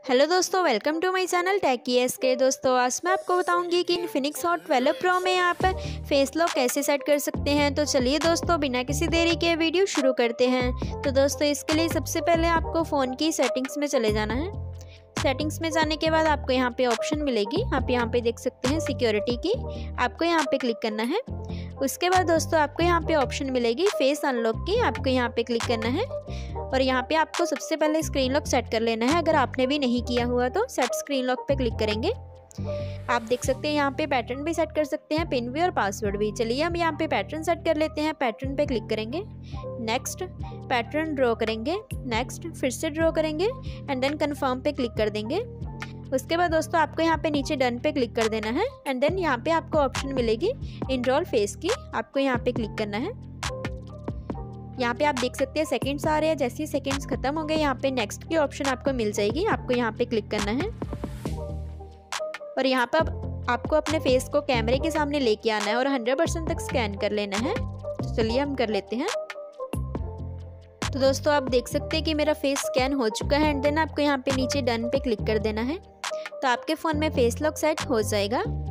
Hello दोस्तों, welcome to my channel tech दोस्तों, आज मैं आपको बताऊंगी कि इन्फिनिक्स हॉट 12 प्रो में आप फेस लॉक कैसे सेट कर सकते हैं। तो चलिए दोस्तों, बिना किसी देरी के वीडियो शुरू करते हैं। तो दोस्तों, इसके लिए सबसे पहले आपको फ़ोन की सेटिंग्स में चले जाना है। सेटिंग्स में जाने के बाद आपको यहाँ पे ऑप्शन मिलेगी, आप यहाँ पे देख सकते हैं सिक्योरिटी की, आपको यहाँ पे क्लिक करना है। उसके बाद दोस्तों आपको यहाँ पे ऑप्शन मिलेगी फेस अनलॉक की, आपको यहाँ पे क्लिक करना है और यहाँ पे आपको सबसे पहले स्क्रीन लॉक सेट कर लेना है। अगर आपने भी नहीं किया हुआ तो सेट स्क्रीन लॉक पे क्लिक करेंगे। आप देख सकते हैं यहाँ पे पैटर्न भी सेट कर सकते हैं, पिन भी और पासवर्ड भी। चलिए हम यहाँ पे पैटर्न सेट कर लेते हैं। पैटर्न पे क्लिक करेंगे, नेक्स्ट, पैटर्न ड्रॉ करेंगे, नेक्स्ट, फिर से ड्रॉ करेंगे एंड देन कन्फर्म पे क्लिक कर देंगे। उसके बाद दोस्तों आपको यहाँ पे नीचे डन पे क्लिक कर देना है एंड देन यहाँ पे आपको ऑप्शन मिलेगी इनरोल फेस की, आपको यहाँ पे क्लिक करना है। यहाँ पे आप देख सकते हैं सेकंड्स आ रहे हैं, जैसे ही सेकंड्स खत्म हो गए यहाँ पे नेक्स्ट की ऑप्शन आपको मिल जाएगी, आपको यहाँ पे क्लिक करना है और यहाँ पर आपको अपने फेस को कैमरे के सामने लेके आना है और 100% तक स्कैन कर लेना है। तो चलिए हम कर लेते हैं। तो दोस्तों आप देख सकते हैं कि मेरा फेस स्कैन हो चुका है एंड देन आपको यहाँ पे नीचे डन पे क्लिक कर देना है, तो आपके फ़ोन में फेस लॉक सेट हो जाएगा।